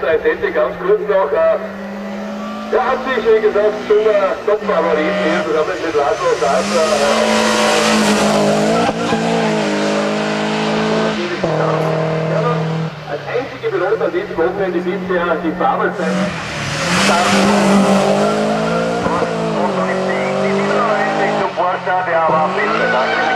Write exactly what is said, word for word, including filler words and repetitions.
drei Sätze ganz kurz noch. Äh, er hat sich, wie gesagt, schon ein Top-Favorit hier zusammen mit Laszlo Sasser. Als einzige Pilot an diesem Wochenende bisher die Fabelzeit. Die siebenundneunzig zum Vorstart, der war besser.